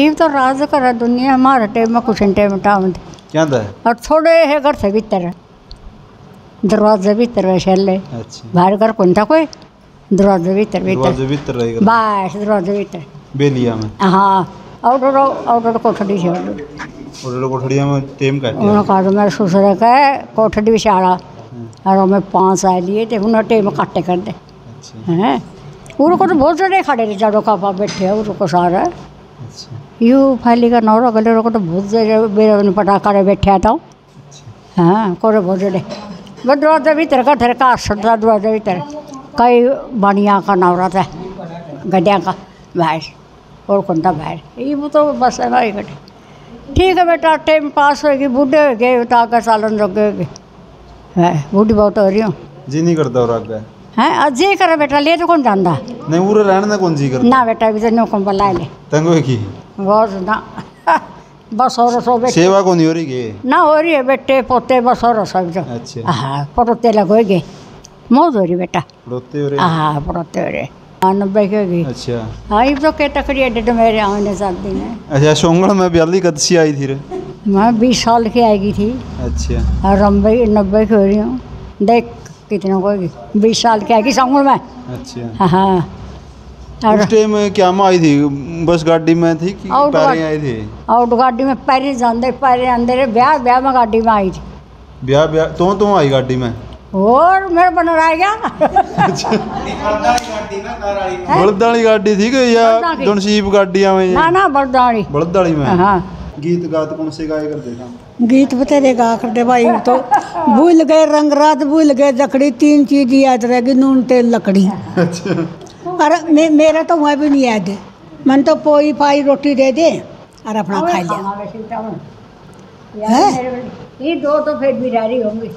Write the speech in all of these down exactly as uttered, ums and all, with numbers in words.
ये तो राज कर दुनिया हमारे टाइम में कुछ टाइम टाइम क्या था और थोड़े है घर से भीतर दरवाजे भीतर वैसे अच्छा बाहर घर कौन था कोई दरवाजे भीतर दरवाजे भीतर भीतर रहेगा बस दरवाजे भीतर बेलिया में हाँ आउटडोर आउटडोर कोठड़ी से और कोठड़िया में टेम काट उन्होंने कहा तो मेरे ससुर का कोठड़ी विशाला और मैं पाँच आए लिए थे उन्होंने टेम काटे कर दे अच्छा हैं उनको तो बहुत जने खड़े थे जड़ों का पा बैठे हैं उनको सारा अच्छा यू फैली का नौरा गले को तो बहुत जने बेरे पटा करे बैठे था हाँ कोरे बहुत जने वो दरवाजे भीतर का धर का असरदा दरवाजे भीतर कई बनिया का नौरा था गड्ढिया का बाहर और कौन था बाहर ये वो तो बस है ना ही गड्ढे ठीक है बेटा टाइम पास होगी बूढ़े हो गए ताकत सालन लग गए है बूढ़ी बहुत हो रही हूँ जी नहीं करता और आगे हैं अजय कर बेटा ले तो कौन जानता नहीं पूरे रहने ना कौन जी करता ना बेटा भी तो नो कौन बुला ले तंगो की बस ना बस और सो बेटे सेवा कौन हो रही है ना हो रही है बेटे पोते बस और सब जो अच्छा हाँ पड़ोते लगोगे मौज हो रही बेटा पड़ोते हो रहे हाँ पड़ोते हो रहे हाँ नब्बे की होगी अच्छा हाँ ये तो के तकड़ी अड्डे तो मेरे आने साथ दिन है अच्छा सोंगड़ में ब्याली कद सी आई थी रे मैं बीस साल की आएगी थी अच्छा और नब्बे नब्बे की हो रही हूँ देख कितना होगी बीस साल की आएगी संगुल में अच्छा हाँ और उस टाइम क्या में आई थी बस गाड़ी में थी कि आउट पैरे आई थी आउट गाड़ी में पैरे जाते पैरे आंदे रहे ब्याह ब्याह में गाड़ी में आई थी ब्याह ब्याह तो तो आई गाड़ी में और मेरा बन रहा गया बलद वाली गाड़ी थी कि या दुनसीब गाड़ियां में ना ना बरदाड़ी बलद वाली में हाँ गीत गात कौन से गाए करते थे गीत बतेरे गा करते भाई तो भूल गए रंग रात भूल गए जकड़ी तीन चीज याद रहेगी नून तेल लकड़ी अच्छा अरे मे, मेरा तो वह भी नहीं याद है मन तो पोई पाई रोटी दे दे और अपना खा लिया ये दो तो फिर भी रह रही होंगी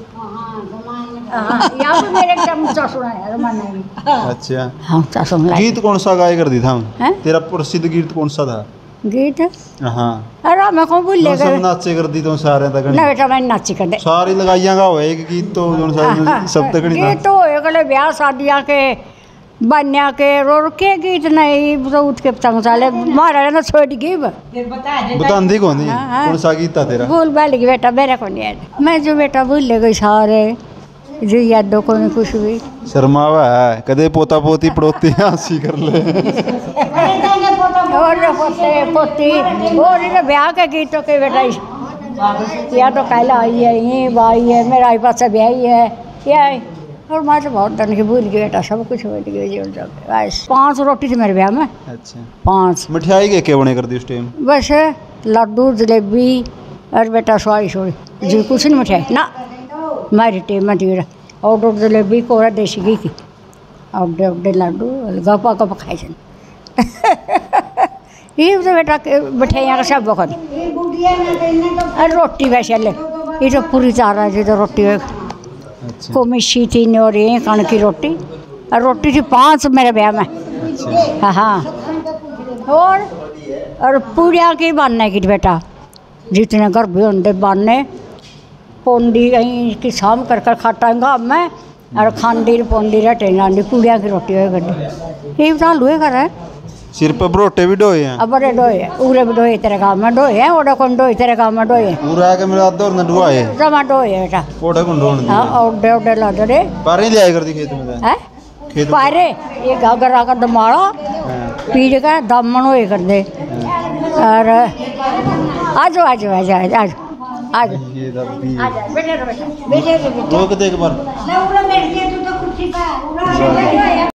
अच्छा हाँ गीत कौन सा गाए कर दी था तेरा प्रसिद्ध गीत कौन सा था गीत हाँ अरे मैं कौन भूल ले सब नाचे कर दी तो सारे तक ना बेटा मैं नाची कर दे सारी लगाइयां का होए एक गीत तो जोन सारे सब तक नहीं गीत तो अगले ब्याह शादियां के बन्या के रोर के गीत नहीं तो उठ के पतंग साले मारा ना छोड़ गई बतांदी कौन है कौन सा गीत था तेरा भूल बैल की बेटा मेरा कौन याद मैं जो बेटा भूल ले गई सारे जो यादों को नहीं कुछ भी शर्मावा है कदे पोता पोती पड़ोती हंसी कर ले और पोते पोती और ये ब्याह के गीतों के बेटा या तो कहला आई है ये बाई है मेरा आई पास ब्याह है या और मैं तो बहुत तन के भूल गई बेटा सब कुछ भूल गई जीवन सब बस पाँच रोटी थी मेरे ब्याह में अच्छा पाँच मिठाई के क्या बने कर दी उस टाइम बस लड्डू जलेबी और बेटा सोई सोई जी कुछ नहीं मिठाई ना मेरी टेम में तीर और जलेबी कोरा देसी घी की और उडे लड्डू गपा गप खाए थे ये तो बेटा मिठाइयाँ का सब बखत और रोटी वैसे ले ये तो पूरी चारा जी तो रोटी अच्छा को मिशी थी और ये कणक की रोटी और रोटी थी पाँच मेरे ब्याह में अच्छा हाँ हाँ और और पूड़िया की बनने की बेटा जितने घर भी होंगे बनने पोंडी कहीं की शाम कर कर खाटांगा मैं और खांडी पोंडी रटे नांडी पूड़िया की रोटी हो गड्ढी ये बता लुए कर है सिर पर बरोटे भी डोए हैं अब बड़े डोए उरे भी डोए तेरे गाँव में डोए हैं ओडा कौन डोए तेरे गाँव में डोए पूरा के मेरा आधा और न डुआए जमा डोए बेटा ओडा कौन ढोण हाँ ओडे ओडे ला दे पारे ले आए कर दी खेत में है खेत पारे ये घाघरा का दमाड़ा पीड़ का दामन होए कर दे और आज आज आज आज आज आज ये दबी बेटे बेटे बेटे रोक दे एक बार ना उरा बैठ के तू तो कुर्सी पे उरा